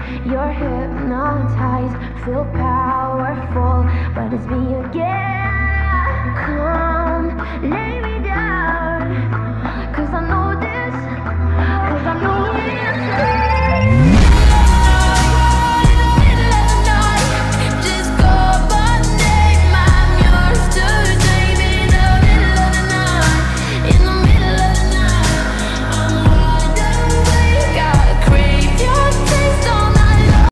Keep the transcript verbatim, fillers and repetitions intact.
You're hypnotized, feel powerful, but it's me again. Come, let